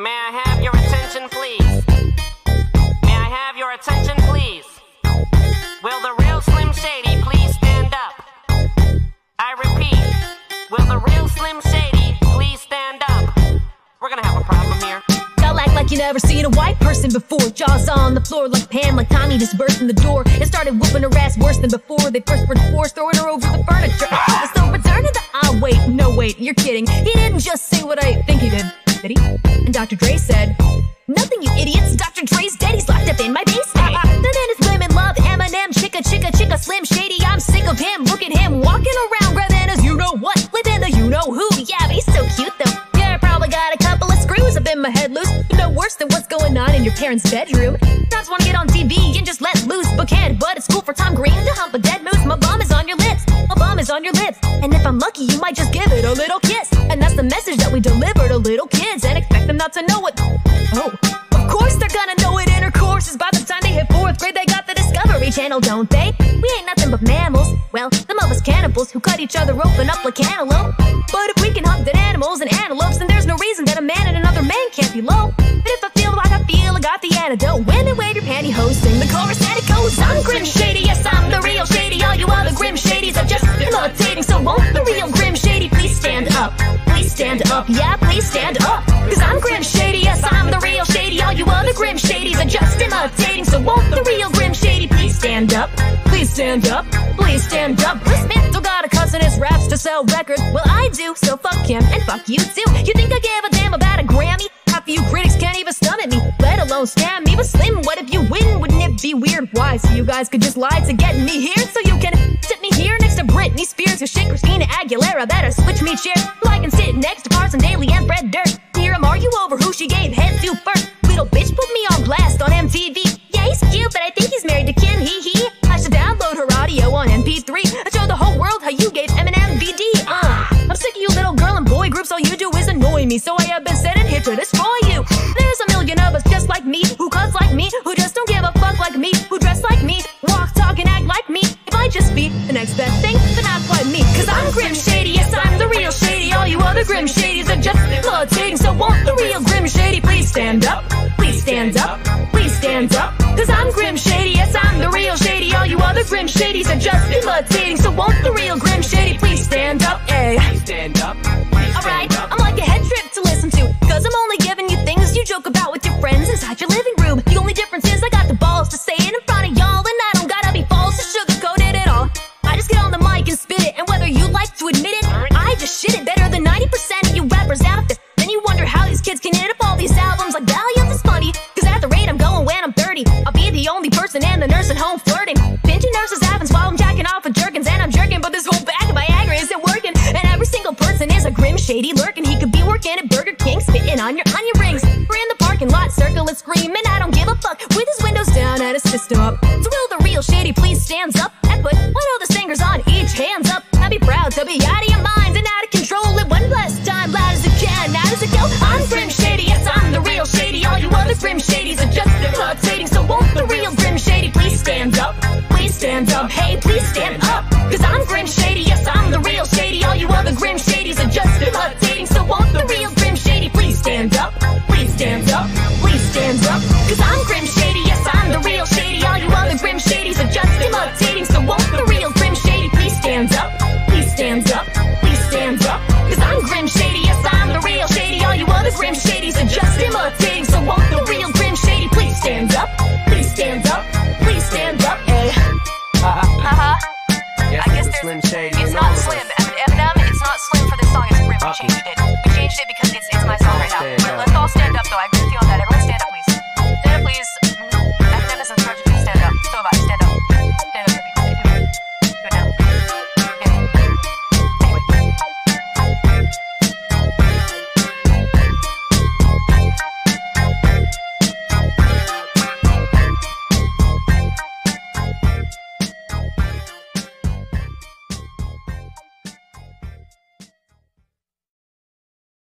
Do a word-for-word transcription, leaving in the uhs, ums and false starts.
May I have your attention, please? May I have your attention, please? Will the real Slim Shady please stand up? I repeat, will the real Slim Shady please stand up? We're gonna have a problem here. Y'all act like you never seen a white person before. Jaws on the floor like Pam, like Tommy just burst in the door and started whooping her ass worse than before. They first were forced, throwing her over the furniture. So return to the ah wait, no wait, you're kidding. He didn't just say what I think he did, did he? And Doctor Dre said, nothing, you idiots. Doctor Dre's dead, he's locked up in my basement. The then his women love Eminem, chicka chicka chicka Slim Shady. I'm sick of him. Look at him walking around grabbing his you know what, living the you know who. Yeah, but he's so cute though. Yeah, I probably got a couple of screws up in my head loose. No worse than what's going on in your parents' bedroom. Just wanna get on T V and just let loose. Book head, but it's cool for Tom Green to hump a dead moose. My bum is on your lips, my bum is on your lips. And if I'm lucky, you might just give it a little kiss. And that's the message that we deliver to little kids and expect them not to know it. Oh, of course they're gonna know it. Intercourse is by the time they hit fourth grade. They got the Discovery Channel, don't they? We ain't nothing but mammals. Well, some of us cannibals who cut each other open up like cantaloupe. But if we can hunt dead animals and antelopes, then there's no reason that a man and another man can't be low. But if I feel like I feel, I got the antidote. Women, wave your pantyhose, sing the chorus and it goes. I'm Grim Shady, yes I'm the real Shady. All you other Grim Shadies are just imitating. So won't the real Grim Shady please stand up? Please stand up, yeah, please stand up. Cause I'm Grim Shady, yes I'm the real Shady. All you other Grim Shadies are just imitating. So won't the real Grim Shady please stand up? Please stand up, please stand up. Chris Smith still got a cousin his raps to sell records. Well I do, so fuck him and fuck you too. You think I give a damn about a Grammy? Half of you critics can't even stomach me, let alone stand me. But Slim, what if you win? Wouldn't it be weird? Why? So you guys could just lie to get me here, so you can sit me here next to Britney Spears. You shit Christina Aguilera, better switch me chairs so I can sit next to Carson Daly and Fred Durst. Hear him argue over who she gave head to first. Little bitch put me on blast on M T V. Yeah, he's cute, but I think he's married to Kim, hee hee. I should download her audio on M P three and show the whole world how you gave Eminem V D. Uh, I'm sick of you little girl and boy groups, all you do is annoy me. So I have been sent in here to destroy you. There's a million of us just like me, who cuss like me, who just don't give a fuck like me, who dress like me, walk, talk, and act like me. It might just be the next best thing, but not quite me. Cause I'm Grim Shady, yes I'm the real Shady. All you other Grim Shadies are just imitating. So won't the real Grim Shady please stand up? Please stand up, please stand up. Cause I'm Grim Shady, yes I'm the real Shady. All you other Grim Shadies are just imitating. So won't the real Grim Shady please stand up? Ay. Stand up. Alright, I'm like a head trip to listen to, cause I'm only giving you things you joke about with your friends inside your living room. The only difference is I got the balls to say it in front of y'all, and I don't gotta be false or sugarcoat it at all. I just get on the mic and spit it, and whether you like to admit it, I just shit it better than ninety percent of you rappers out there. Then you wonder how these kids can hit up all these albums like Valiant is funny. Cause at the rate I'm going when I'm thirty, I'll be the only person in the nursing home flirting. Pinching nurses' happens while I'm jacking off with jerkins, and I'm jerking, but this whole bag of Viagra isn't working. And every single person is a Grim Shady lurking. He could be working at Burger King, spitting on your onion rings. We're in the parking lot, circling, screaming. I don't give a fuck, with his windows down and his system up. So will the real Shady please stands up and put one of the fingers on each hands up? I'd be proud to be out of your minds and out of control. It one last time, loud as it can. Now does it go? I'm Grim Shady, yes I'm the real Shady. All you other Grim Shadies are just imitating. So won't the real Grim Shady please stand up? Please stand up, hey please stand up. Cause I'm Grim Shady, yes I'm the real Shady. All you other Grim Shadies are just imitating. So won't the real Grim Shady please stand up? Please stand up, please stand up. Cause I'm Grim Shady, yes I'm the real Shady. All you other Grim Shadies are just imitating. So won't the real Grim Shady please stand up? Please stand up, please stand up. Cause I'm Grim Shady, yes I'm the real Shady. All you other Grim Shadies are just imitating. So won't the real Grim Shady please stand up? Please stand up, please stand up. Ay. Uh-huh. Yes, I guess it's there's... Slim Shady. It's not Slim. Eminem, it's not Slim for this song. It's Grim. We Okay. changed it. We changed it because it's, it's my song right now. Stand But up. let's all stand up, though. I agree with you on that. Everyone